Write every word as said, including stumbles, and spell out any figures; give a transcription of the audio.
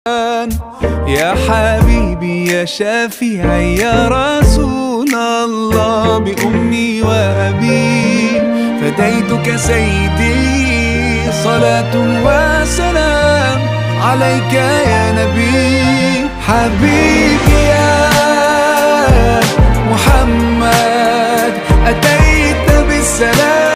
يا حبيبي يا شفيعي يا رسول الله، بأمي وأبي فديتك سيدي، صلاة وسلام عليك يا نبي. حبيبي يا